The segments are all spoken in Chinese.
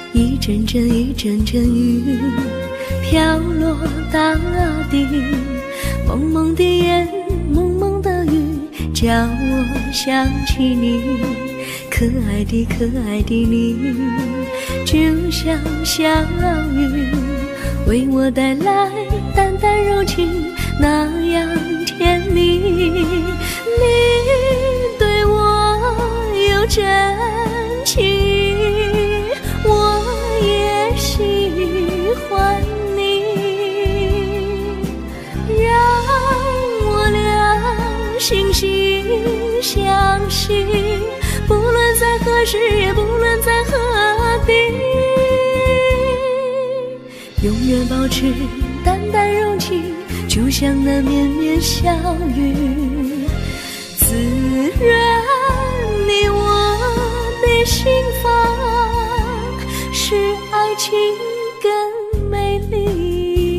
一阵阵一阵阵雨飘落大地，蒙蒙的烟，蒙蒙的雨，叫我想起你。可爱的可爱的你，就像小雨，为我带来淡淡柔情，那样甜蜜。你对我有真情，我也喜欢你，让我俩惺惺相惜，不论在何时，也不论在何地，永远保持淡淡柔情，就像那绵绵小雨，滋润你我的心房，使爱情更美丽。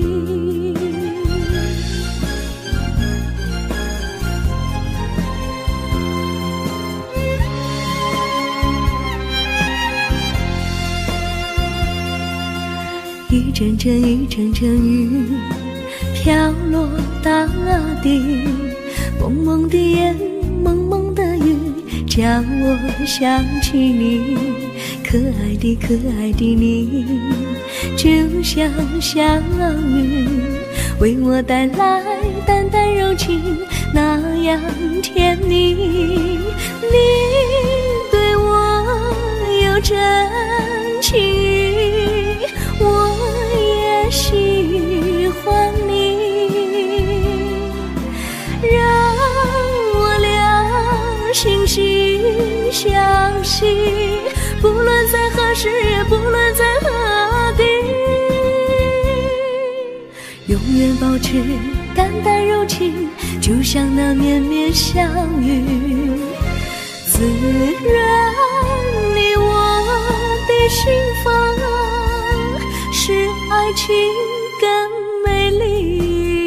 一阵阵一阵阵雨飘落大地，蒙蒙的烟，蒙蒙的雨，叫我想起你。可爱的可爱的你，就像小雨，为我带来淡淡柔情，那样甜蜜。你对我有真情，我也喜欢你，让我俩惺惺相惜，不论在何时，也不论在何地，永远保持淡淡柔情，就像那绵绵小雨，滋润你我的心房，使爱情更美丽。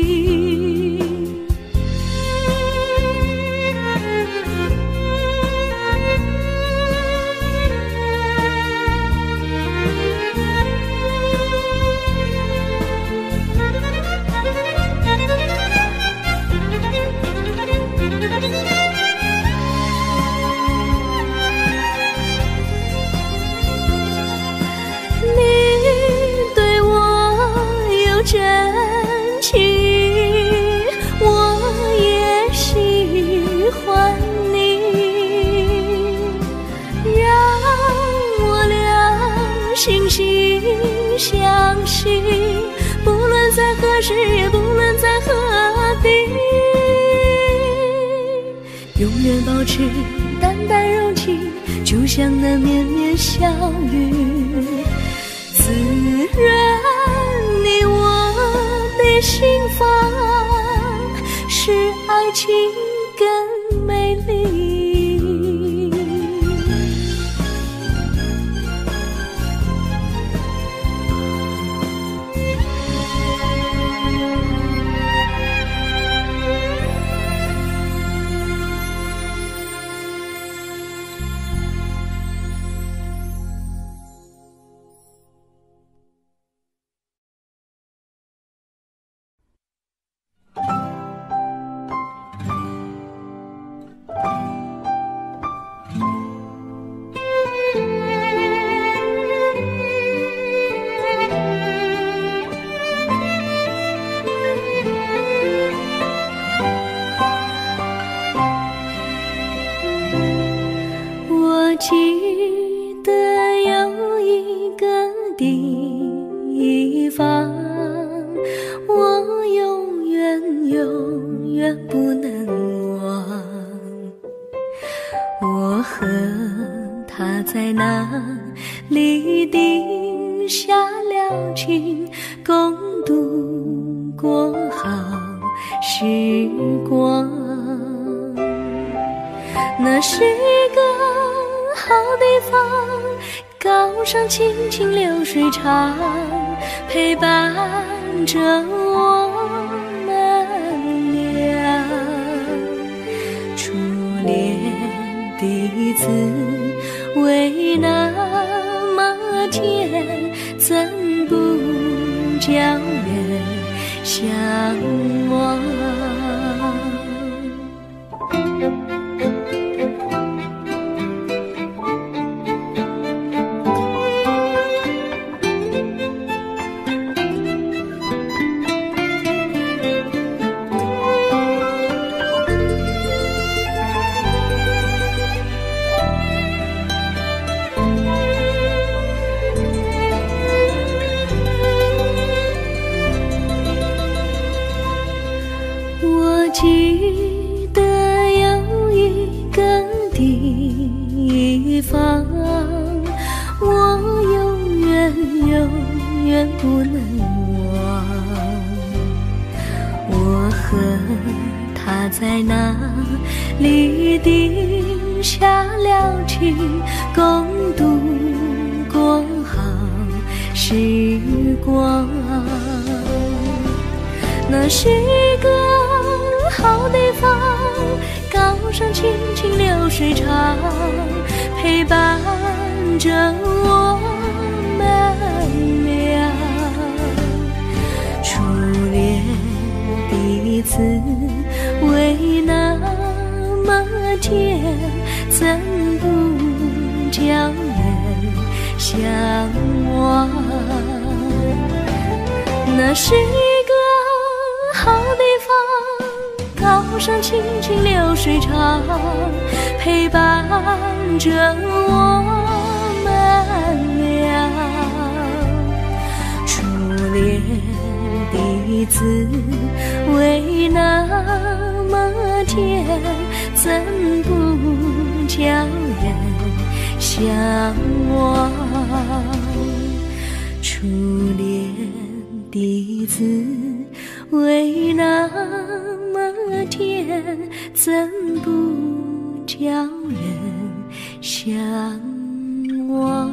真情，我也喜欢你，让我俩惺惺相惜，不论在何时，也不论在何地，永远保持淡淡柔情，就像那绵绵小雨，滋润你我的心房，使爱情更美丽。记得有一个地方，我永远永远不能忘。我和他在那里定下了情，共度过好时光。那是一个好地方，高山清清流水长，陪伴着我们俩。初恋的滋味那么天，怎不叫人向往？我记得有一个地方，我永远永远不能忘。我和他在那里定下了情，共度过好时光。那是一个好地方，高山青青流水长，陪伴着我们俩。初恋第一次为那么甜，怎不叫人向往？那是一个好地方，高山青青流水长，陪伴着我们俩。初恋第一次为那么甜，怎不叫人向往？初恋第一次为那么甜，怎不叫人向往？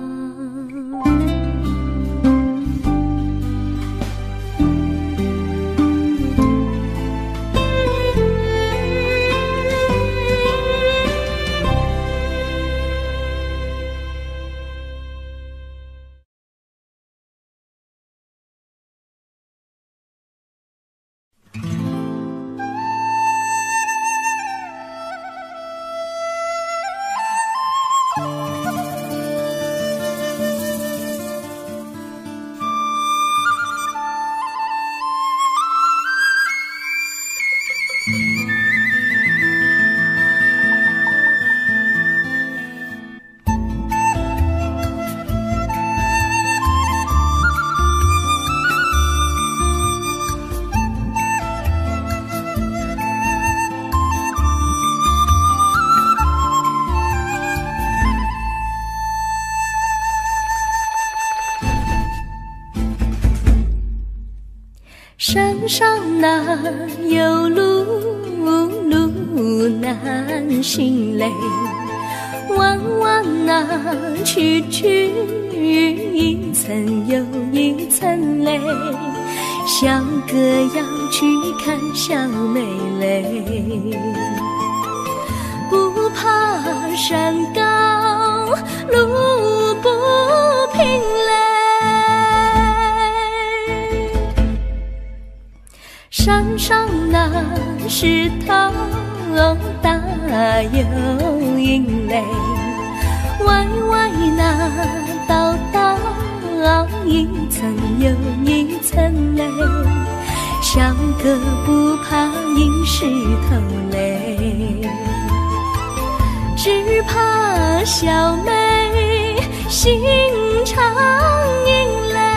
山上哪有路，路难行嘞，弯弯哪曲曲，一层又一层嘞，小哥要去看小妹嘞，不怕山高路不平嘞，山上那石头大又硬嘞，歪歪那道道一层又一层嘞，小哥不怕硬石头嘞，只怕小妹心肠硬嘞。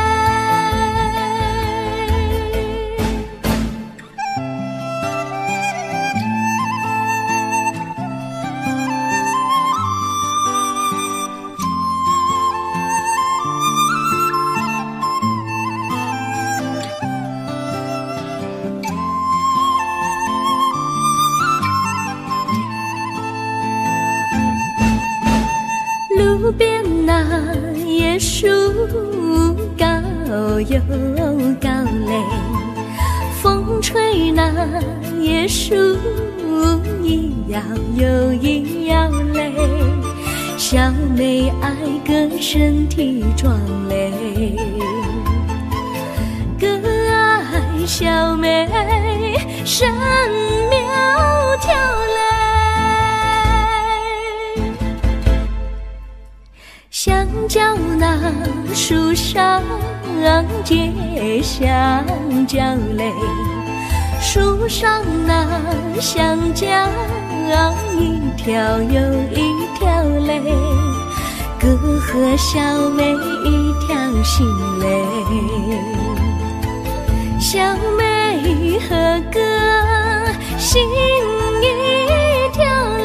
路边那椰树高又高嘞，风吹那椰树一摇又一摇嘞，小小妹爱个身体壮嘞，个爱小妹身苗条嘞，香蕉那树上结香蕉嘞，树上那香蕉一条又一条嘞，哥和小妹一条心嘞，小妹和哥心一条嘞，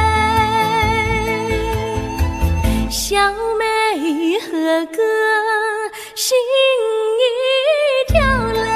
小妹和哥心一条嘞。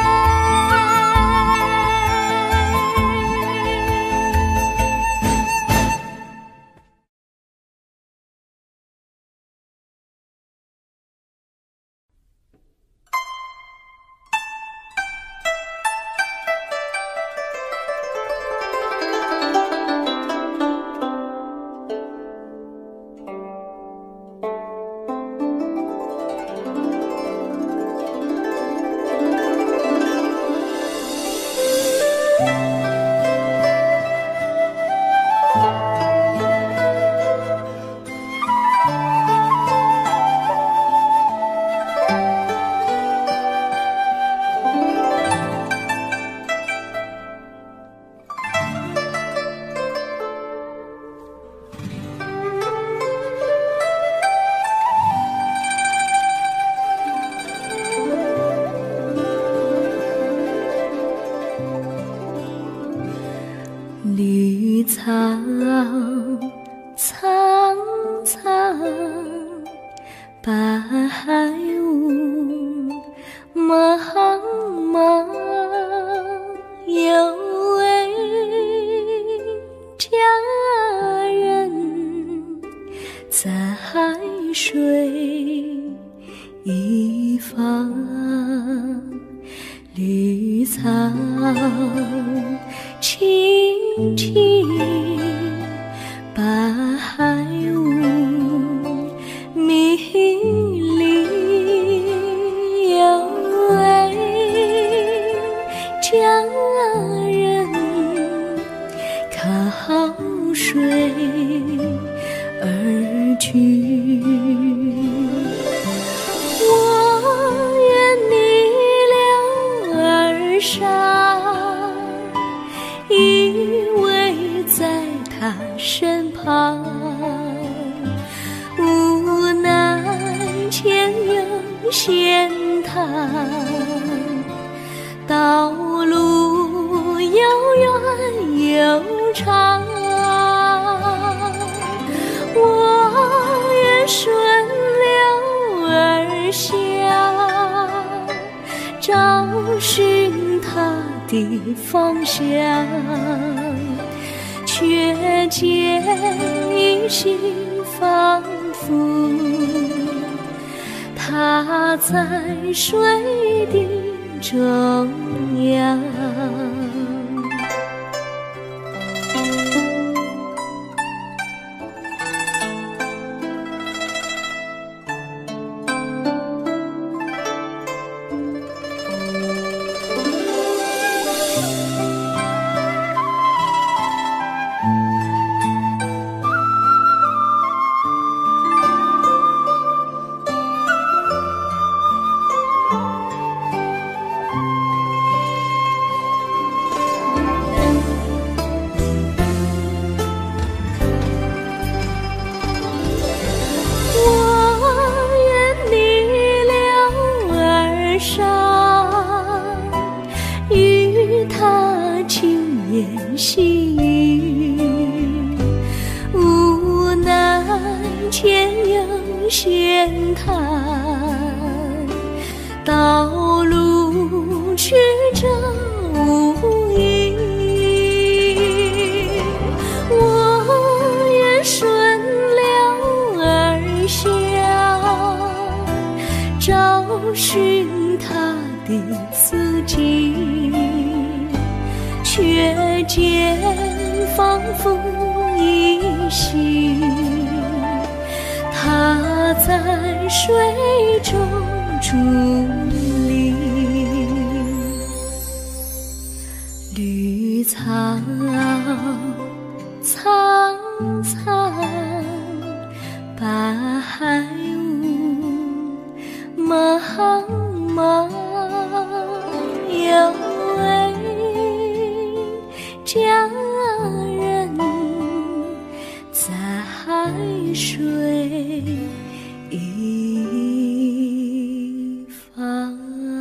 绿草苍苍，白雾茫茫，有位佳人在水一方，绿草青青，白雾迷离，有位佳人靠水而居。我愿你了儿伤，依偎在他身旁，无奈前有险滩，道路又远又长，我愿顺流而下，找寻他的方向，却见一心仿佛他在水的中央。细雨，无奈前有险滩，道路曲折无依。我愿顺流而下，找寻他的足迹，却见仿佛依稀它在水中伫立，绿草苍苍，白雾茫茫，有位佳人在海水一方。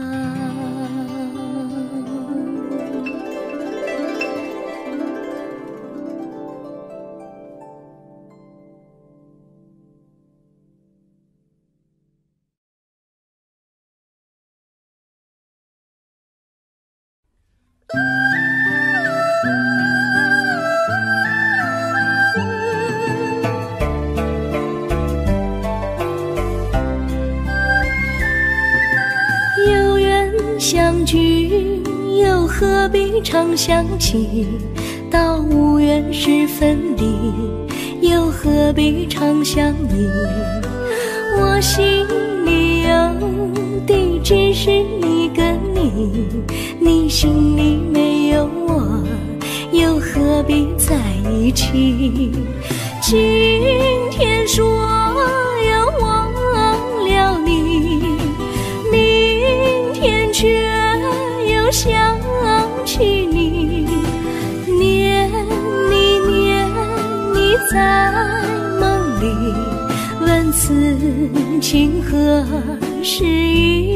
有缘相聚，又何必常想起？到无缘时分离，又何必常想你？我心里有的只是一个你，你心里没有我，又何必在一起？今天说要忘了你，明天却又想起你，念你念你在梦里，问此情何时已？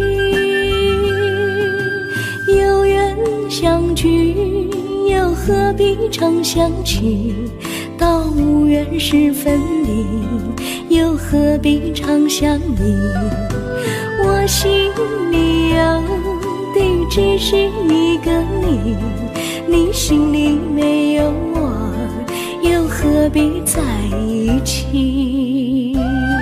有缘相聚，又何必常想起？到无缘时分离，又何必常想你？我心里有的只是一个你，你心里没有我，又何必在一起？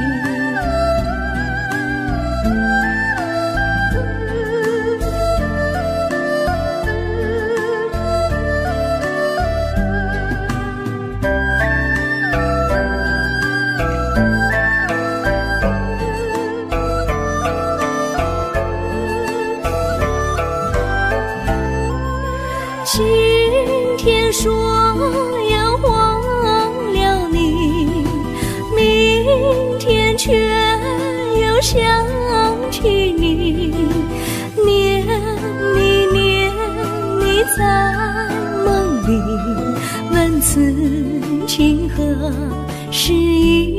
今天说要忘了你，明天却又想起你，念你念你在梦里，问此情何时已？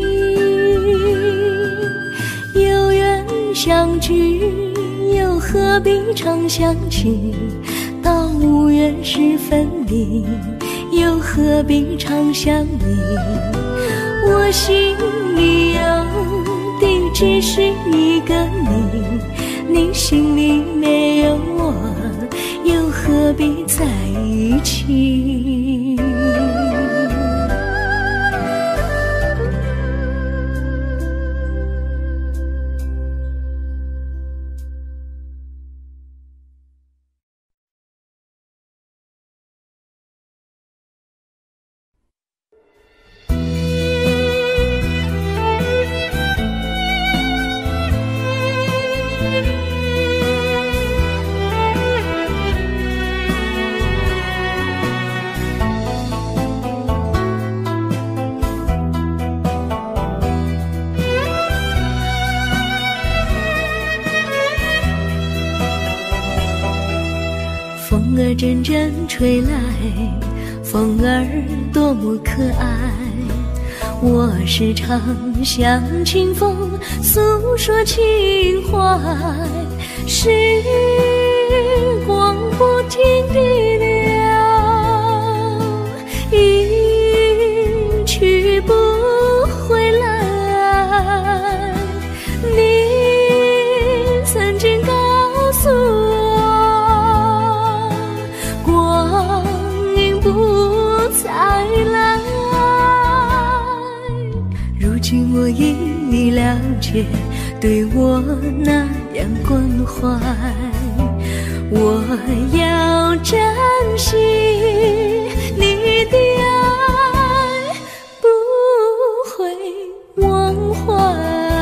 有缘相聚，又何必常想起？到无缘时分离，又何必常想你？我心里有的只是一个你，你心里没有我，又何必在一起？风儿阵阵吹来，风儿多么可爱。我时常向清风诉说情怀，时光不停地流，一去不回来。你曾经告诉我，光阴不再来。如今我已了解，对我那样关怀，我要珍惜你的爱，不会忘怀。 怀。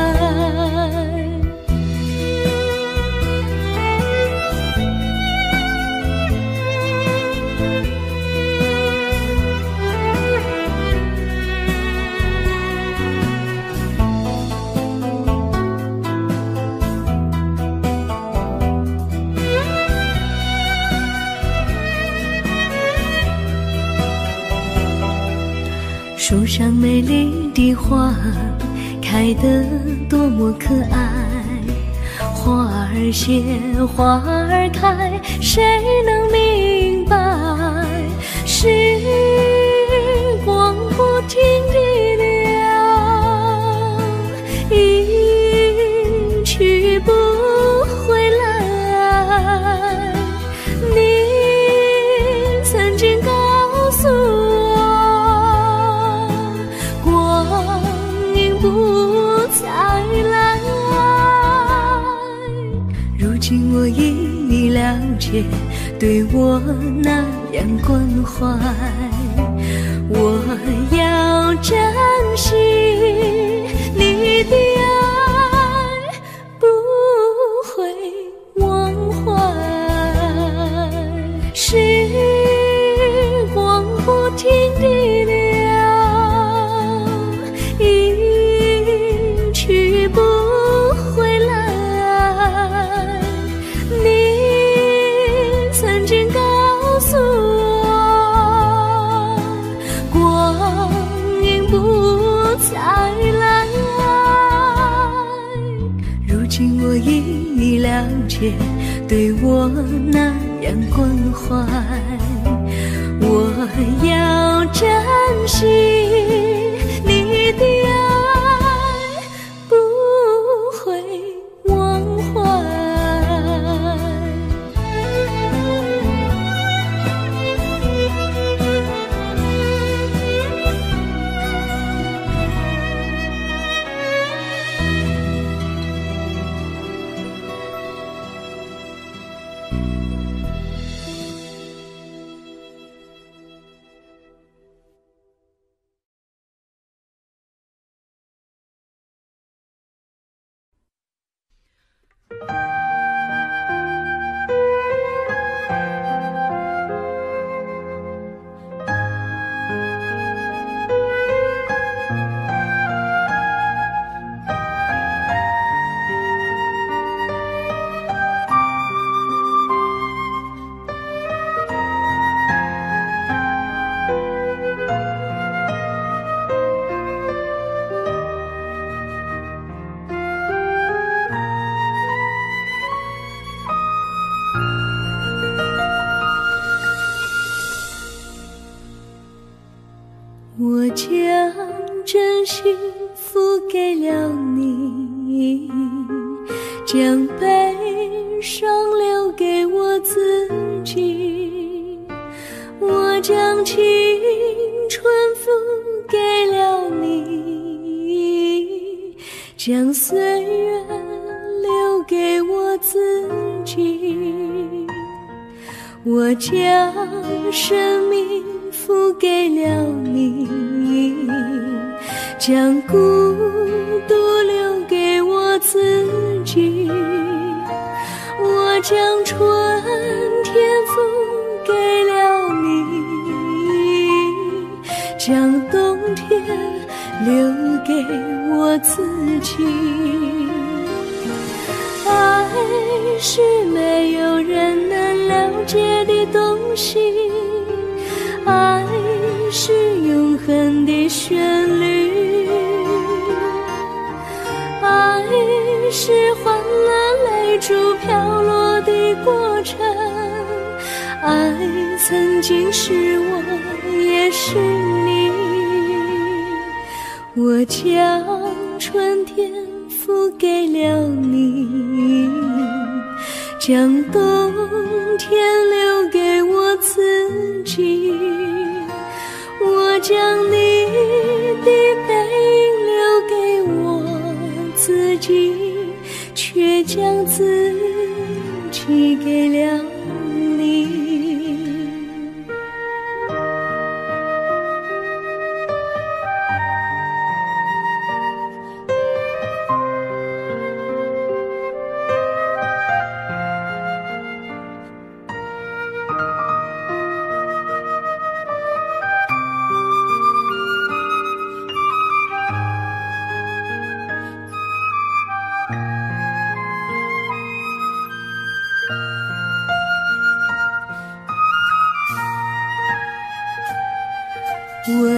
树上美丽的花开得多么可爱，花儿谢，花儿开，谁能明白？时光不停地流，一去不回来。你曾经告诉我，光阴不再来。如今我已了解，对我那样关怀，我要珍惜你的爱，不会忘怀。时光不停地流，一去不回来。你曾经告诉我，光阴不再来。如今我已了解，对我那样关怀，我要珍惜你的爱，不会忘怀。我将真心付给了你，将悲伤留给我自己。我将青春付给了你，将岁月留给我自己。我将生命付给了你，将孤独留给我自己。我将春天付给了你，将冬天留给我自己。爱是没有人能了解的东西，爱是永恒的旋律，爱是欢乐泪珠飘落的过程，爱曾经是我，也是你。我将春天付给了你，将冬天留给我自己。我将你的背影留给我自己，却将自己给了你。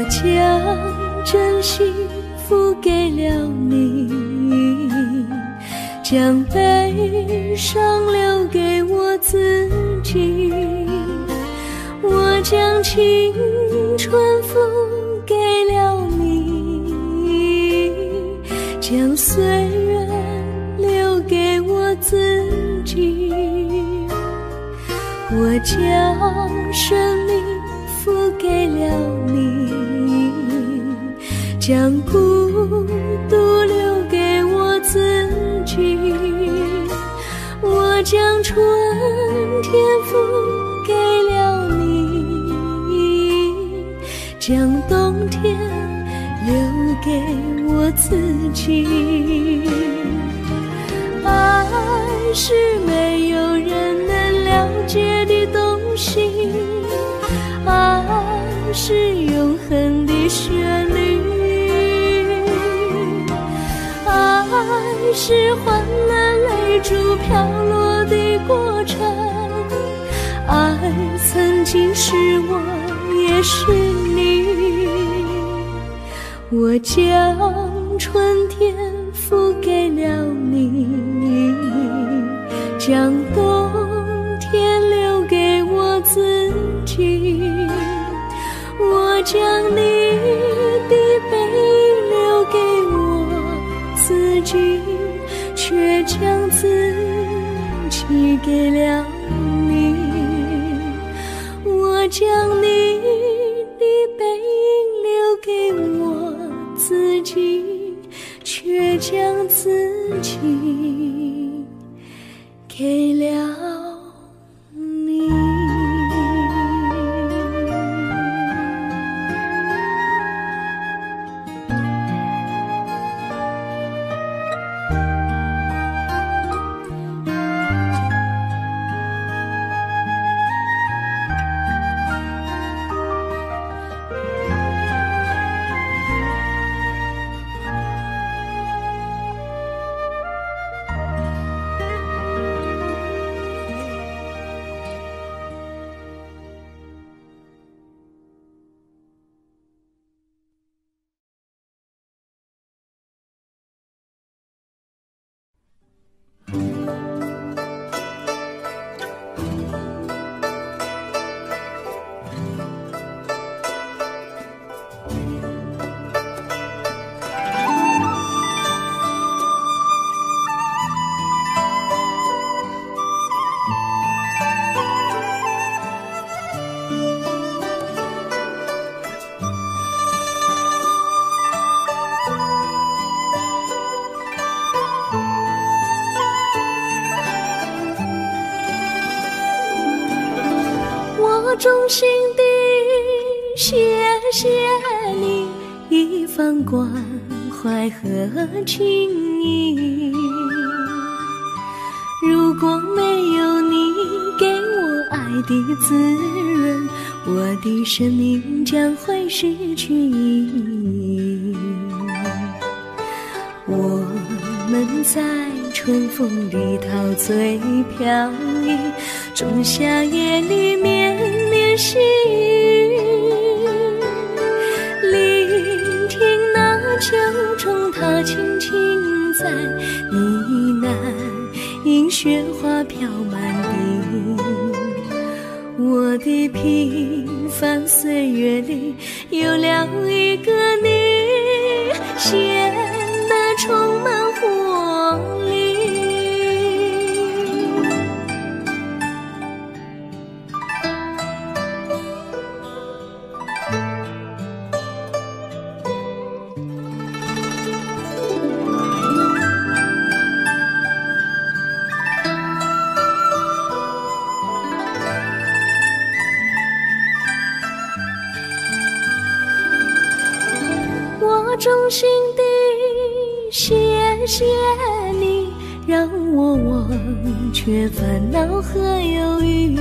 将真心付给了你，将悲伤留给我自己。我将青春付给了你，将岁月留给我自己。我将生命付给了你，将孤独留给我自己。我将春天付给了你，将冬天留给我自己。爱是没有人能了解的东西，爱是永恒的旋律，爱是换了泪珠飘落的过程，爱曾经是我也是你。我将春天付给了你，将冬天留给我自己。我将你的背影留给我自己，却将自己给了你。我将你的背影留给我自己，却将自己给了你。衷心地谢谢你一番关怀和情谊，如果没有你给我爱的滋润，我的生命将会失去意义。我们在春风里陶醉飘逸，仲夏夜里绵绵细雨，聆听那秋虫它轻轻在呢喃，迎雪花飘满地。我的平凡岁月里有了一个你，显得充满活力。我衷心地谢谢你，让我忘却烦恼和忧郁。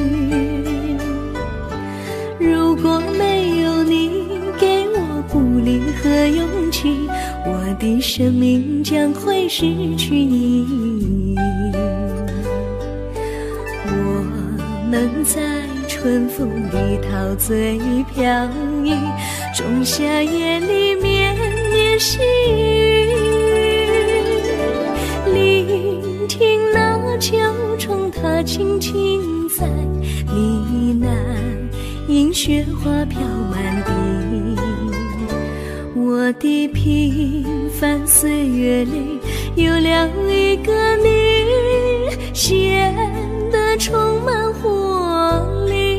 如果没有你给我鼓励和勇气，我的生命将会失去意义。我们在春春风里陶醉飘逸，仲夏夜里绵绵细雨，聆听那秋虫它轻轻在呢喃，映雪花飘满地。我的平凡岁月里有了一个你，显得充满活力。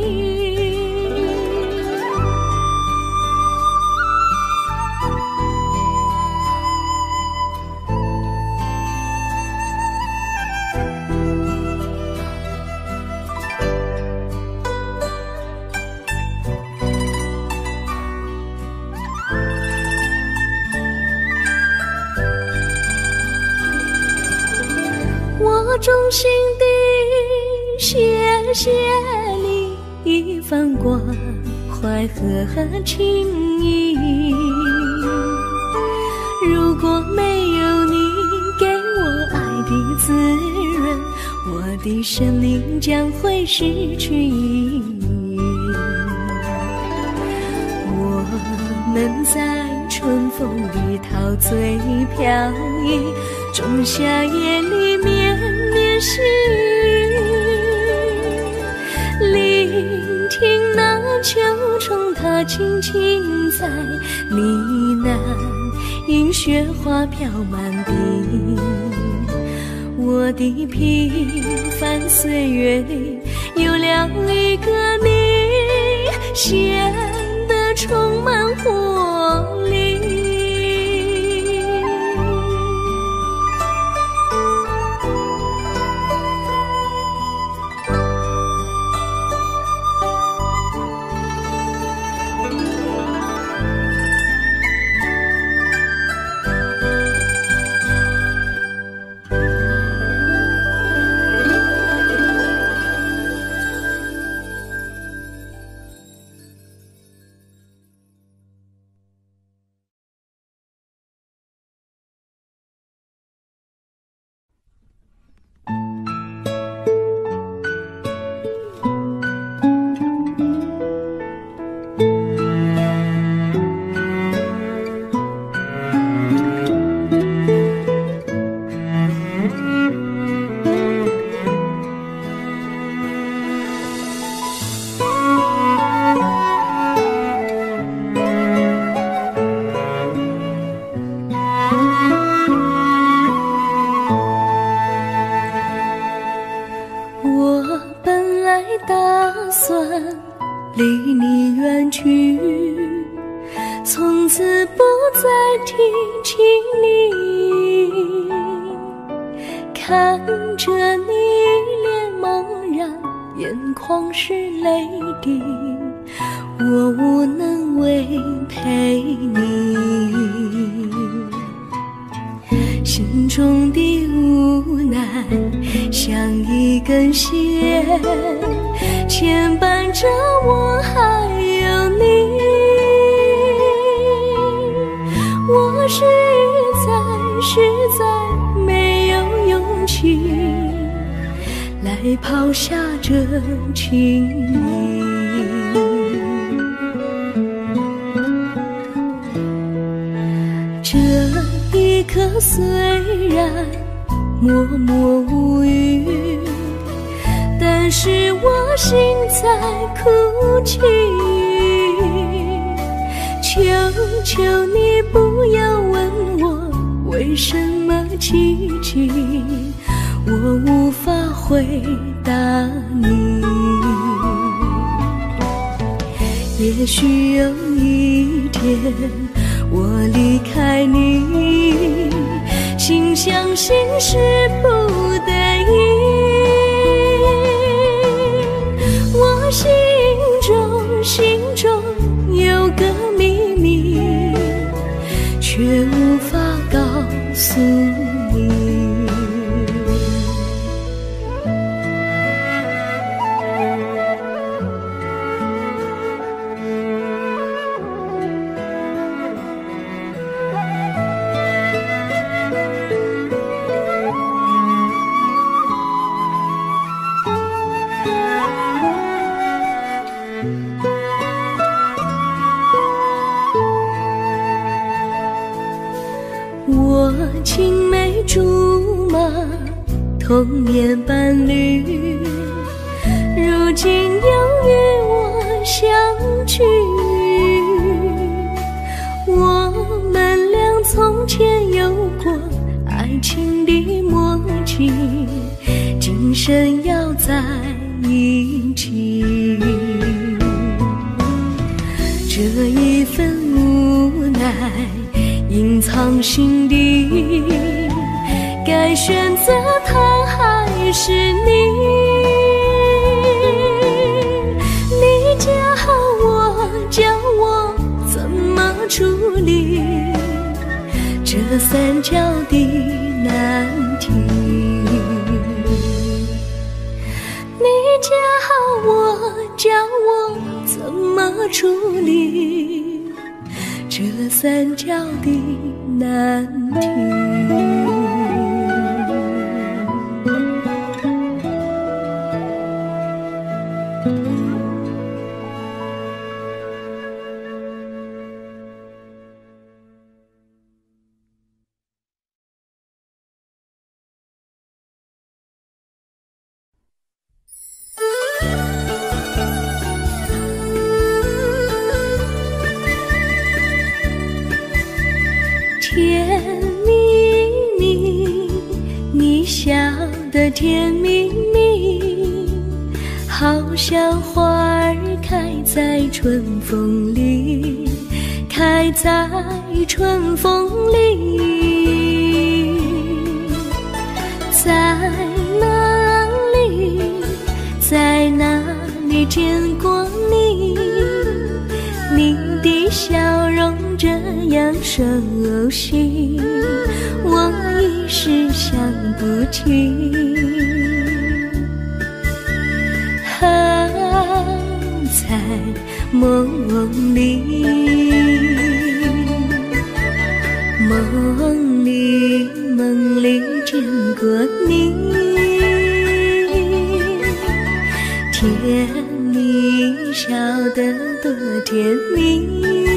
我衷心地谢谢你一番关怀和情谊，如果没有你给我爱的滋润，我的生命将会失去意义。我们在春风里陶醉飘逸，仲夏夜里绵绵细雨，聆听那秋虫它轻轻在呢喃，映雪花飘满地。我的平凡岁月里有了一个你，显得充满活力。离你远去，从此不再提起你，看着你脸茫然，眼眶是泪滴，我无能为陪你，心中的无奈像一根线牵绊着我还有你，我实在没有勇气来抛下这情谊。这一刻虽然默默无语，但是我心在哭泣，求求你不要问我为什么寂静，我无法回答你。也许有一天我离开你，心相信是不得已，我心中有个秘密，却无法告诉你。 言伴侣，如今又与我相聚。我们俩从前有过爱情的默契，今生要在一起。这一份无奈隐藏心底，该选择他还是你？你教我，教我怎么处理这三角的难题。你教我，教我怎么处理这三角的难题。甜蜜蜜，你笑得甜蜜蜜，好像花儿开在春风里，开在春风里。在哪里，在哪里见过你？你的笑容这样熟悉，我一时想不起。在梦里，梦里见过你，甜蜜笑得多甜蜜。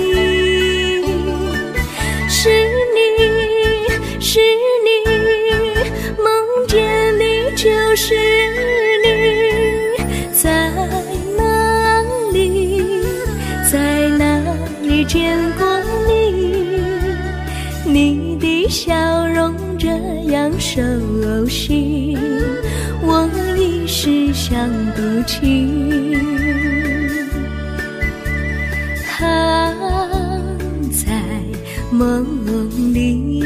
是你，是你，梦见你就是你。在哪里，在哪里见过你？你的笑容这样熟悉，我一时想不起。在梦里。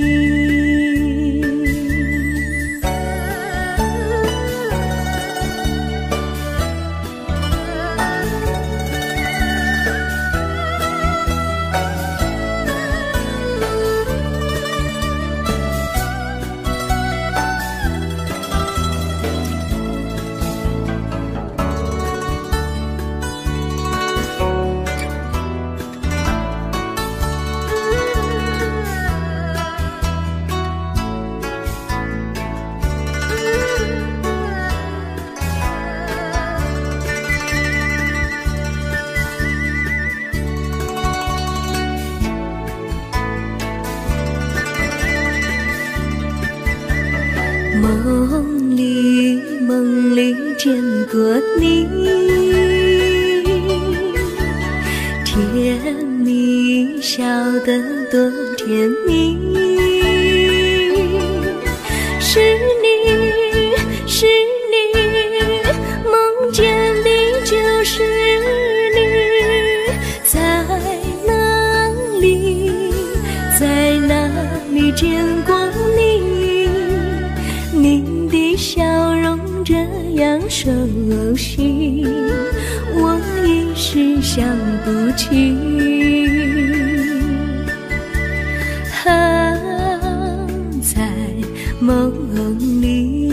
梦里见过你，甜蜜笑得多甜蜜。是你，是你，梦见你就是你。在哪里，在哪里见过你？你的笑容这样熟悉，我一时想不起。在梦里。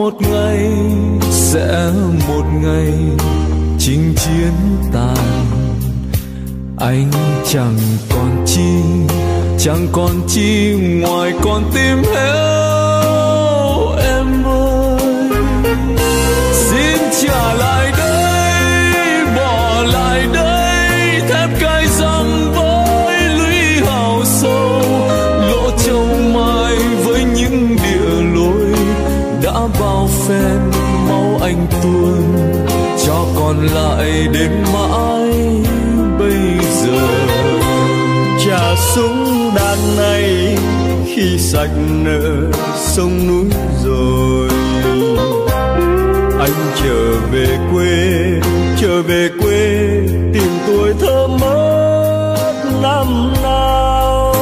một ngày, sẽ một ngày chinh chiến tàn. Anh chẳng còn chi ngoài con tim héo em ơi. Xin trả lại đây, bỏ lại đây thép cay răng với lũy hào sâu, lỗ châu mai với những địa lối đã bao phen máu anh tuôn, cho còn lại đến mãi bây giờ. Trả súng đạn này khi sạch nợ sông núi rồi, anh trở về quê tìm tuổi thơ mất năm nào.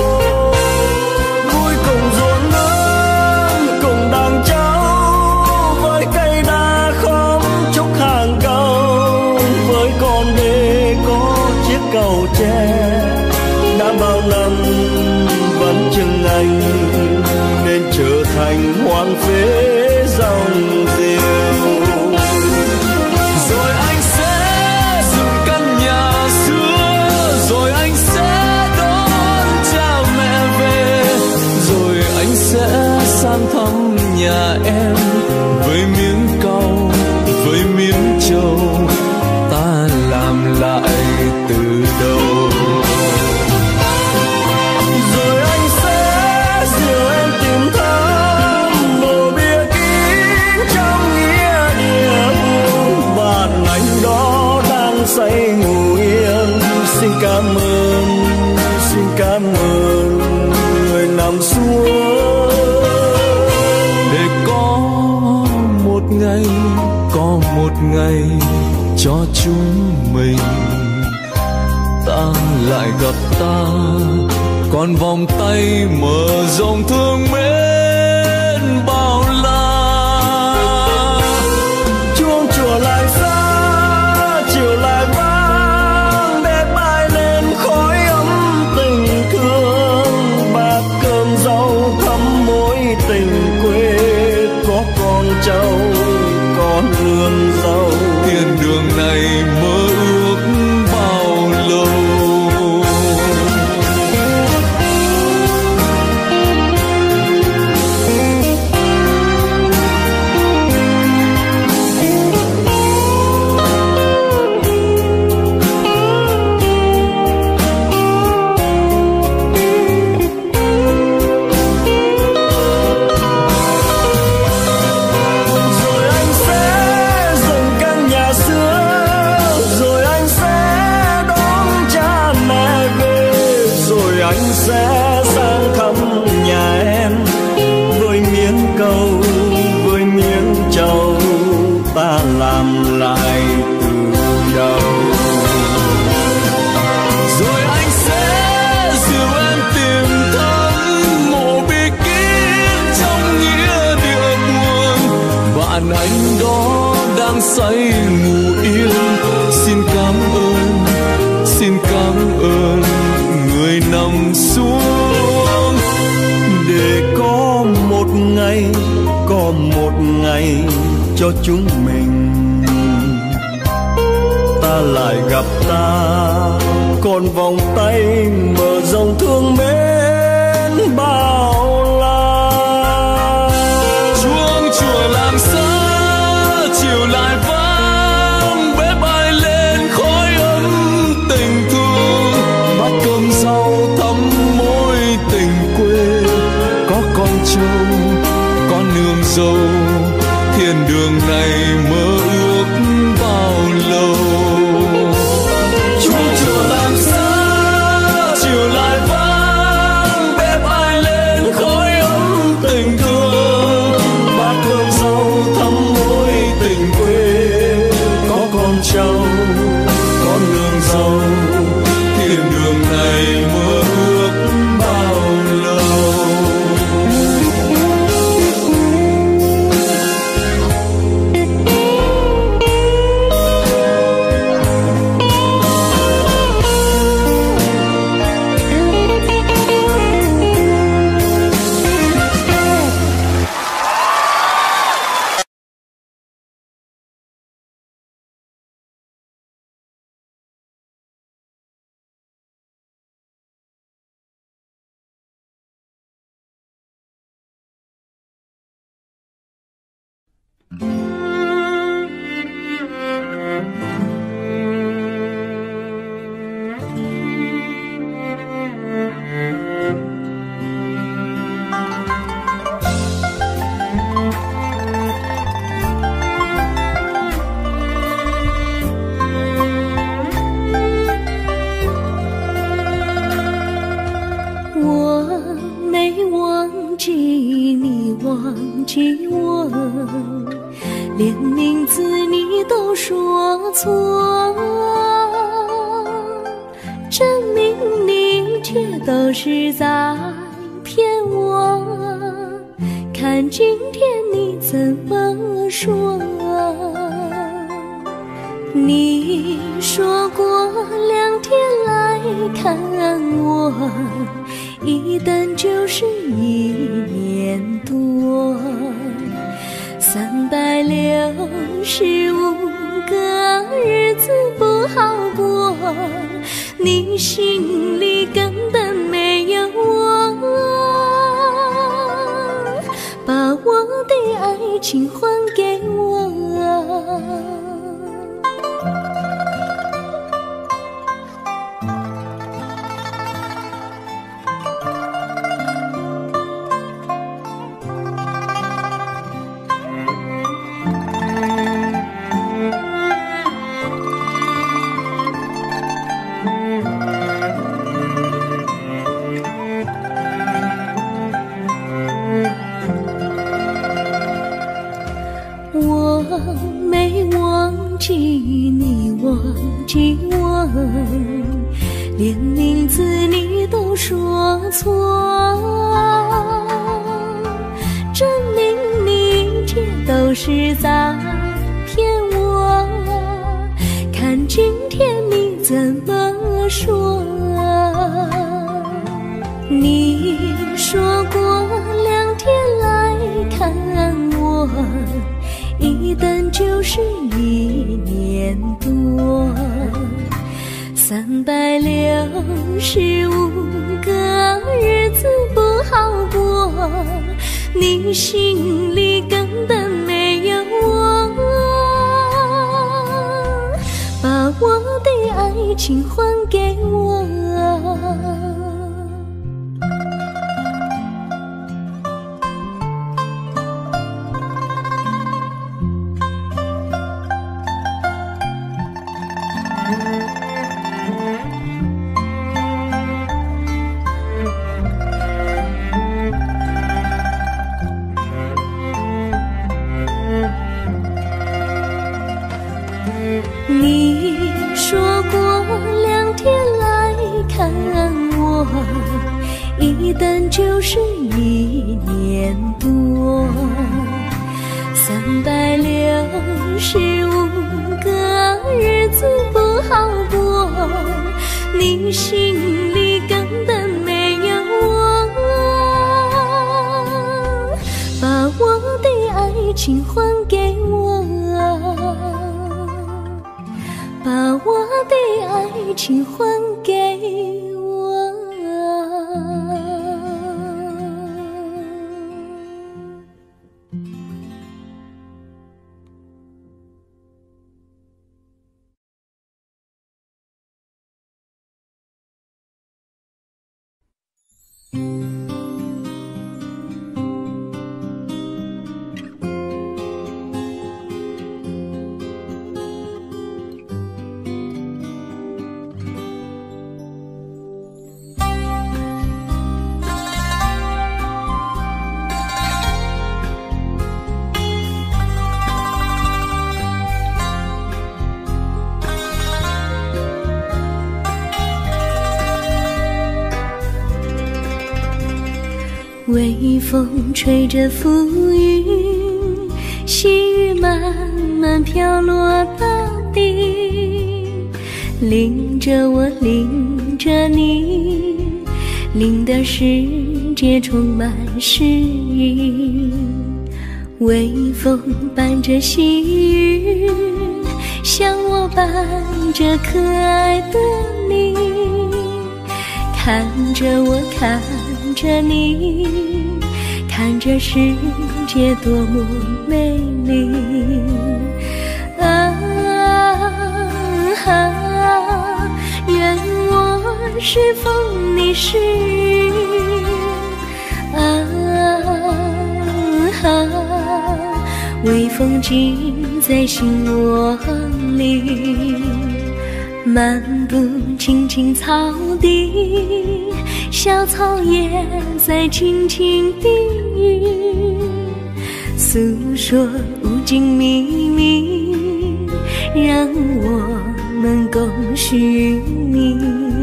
Vui cùng ruộng nương cùng đàn cháu, với cây đa khóm trúc hàng cao, với con đê có chiếc cầu tre đã bao năm vẫn chừng anh, nên trở thành hoang phế dòng diều. Rồi anh sẽ dựng căn nhà xưa, rồi anh sẽ đón cha mẹ về, rồi anh sẽ sang thăm nhà em với miếng cau, với miếng trầu, ta làm lại từ đầu. Rồi anh sẽ dìu em tìm thăm mộ bia kín trong nghĩa địa buồn, bạn anh đó đang say ngủ yên. Xin cảm ơn người nằm xuống. Để có một ngày cho chúng mình, ta lại gặp ta, còn vòng tay mở rộng thương mến bao la. Chuông chùa lại xa, chiều lại vang, bếp ai lên khói ấm tình thương. Bát cơm rau thắm mối tình quê, có con cháu con nương dâu. Thiên đường này mơ ước bao lâu. Sẽ sang thăm nhà em với miếng câu, với miếng trầu, ta làm lại từ đầu. Rồi anh sẽ dìu em tìm thăm mộ bia kín trong nghĩa địa buồn, bạn anh đó đang say ngủ yên. Xin cảm ơn người nằm xuống. Để có một ngày cho chúng mình, ta lại gặp ta, còn vòng tay mở rộng thương mến bao la. Chuông chùa làng xa chiều lại vang, bếp ai lên khói ấm tình thương. Bát cơm rau thắm mối tình quê, có con trâu con nương dâu. Thiên đường này mơ ước bao lâu. Chuông chùa làng xa chiều lại vang, bếp ai lên khói ấm tình thương. Bát cơm rau thắm mối tình quê, có con trâu con nương dâu. Thiên đường này mơ ước bao lâu. 记我，连名字你都说错，证明你却都是在骗我。看今天你怎么说？你说过2天来看我，一等就是1年多，365个日子不好过，你心里根本没有我，把我的爱情还给我。我没忘记你忘记我，连名字你都说错，证明你却都是在骗我。看今天你怎么说？你说过2天来看我，一等就是1年多，365个日子不好过，你心里根本没有我，把我的爱情还给我。你说过2天来看我，一等就是1年多，365个日子不好过，你心里根本没有我，把我的爱情还给我，把我的爱情还给我。微风吹着浮云，细雨慢慢飘落大地，淋着我，淋着你，淋的世界充满诗意。微风伴着细雨，像我伴着可爱的你，看着我，看着你，看着世界多么美丽啊！愿我是风，你是雨啊！微风尽在心窝里，漫步青青草地，小草也在轻轻低语， 诉说无尽秘密，让我们共寻觅。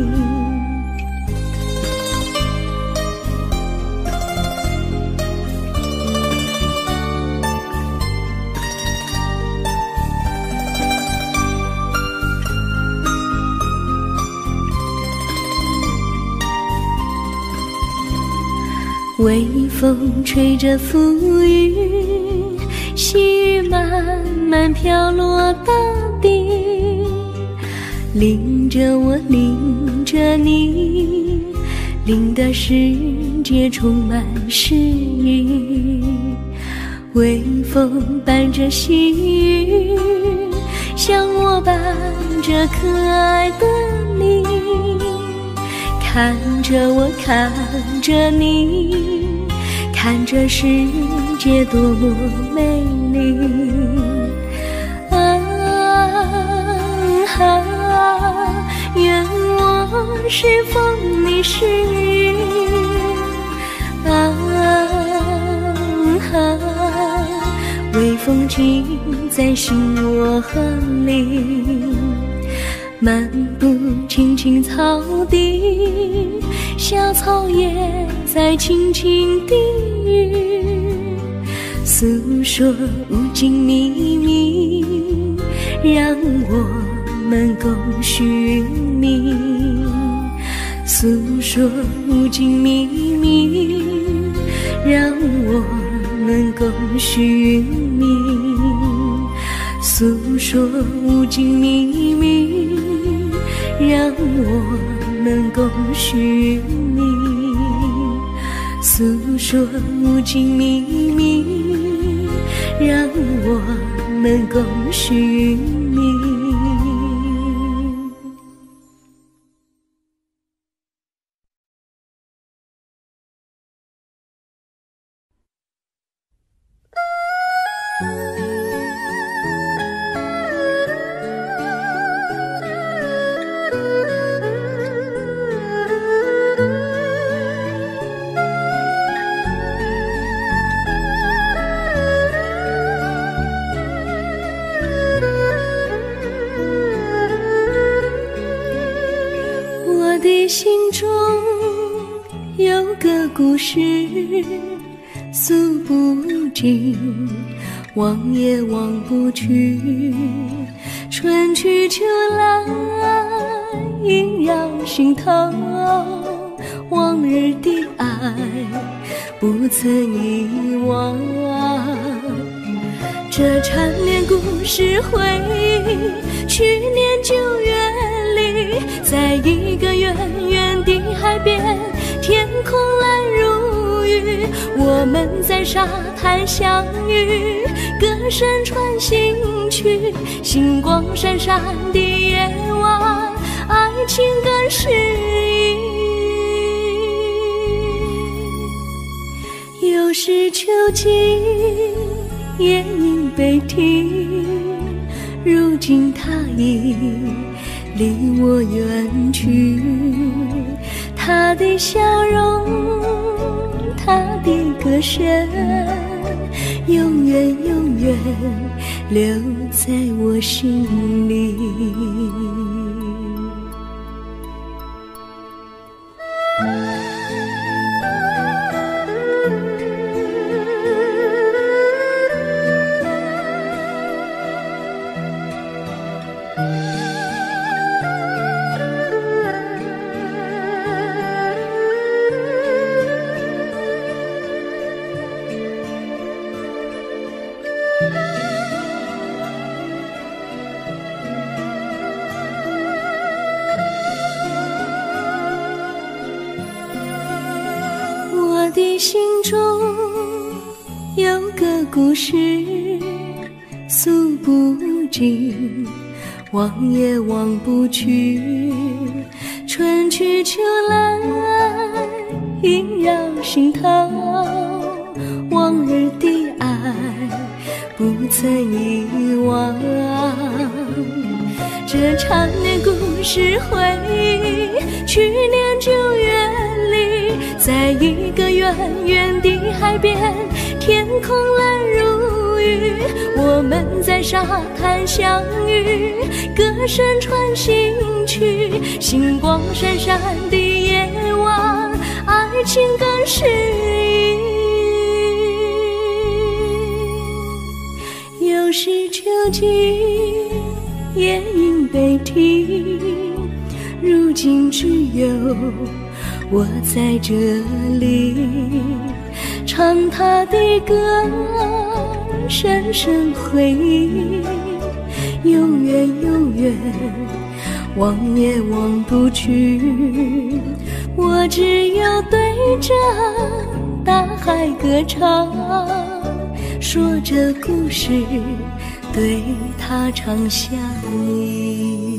微风吹着浮云，细雨慢慢飘落大地，淋着我，淋着你，淋得世界充满诗意。微风伴着细雨，像我伴着可爱的你，看着我，看着你，看这世界多么美丽。愿我是风，你是雨。微风轻在心窝里，漫步青青草地，小草也在轻轻低语，诉说无尽秘密，让我们共寻觅。诉说无尽秘密，让我们共寻觅。诉说无尽秘密，让我们共寻觅。诉说无尽秘密，让我们共寻觅。心中有个故事诉不尽，忘也忘不去，春去秋来萦绕心头，往日的爱不曾遗忘。这缠绵故事回忆，去年9月里，在一个远远的海边，天空蓝如玉，我们在沙滩相遇，歌声传心曲，星光闪闪的夜晚，爱情更诗意。又是秋季，夜莺悲啼，如今他已离我远去，他的笑容，他的歌声，永远永远留在我心里。我的心中有个故事诉不尽，忘也忘不去，春去秋来萦绕心头，往日的爱不曾遗忘。这缠绵故事回忆，去年9月里，在一个远远的海边， 天空蓝如玉，我们在沙滩相遇，歌声传心曲，星光闪闪的夜晚，爱情更诗意。又是秋季，夜莺悲啼，如今只有我在这里，唱他的歌，深深回忆，永远永远，忘也忘不去。我只有对着大海歌唱，说着故事，对他唱想你。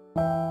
Thank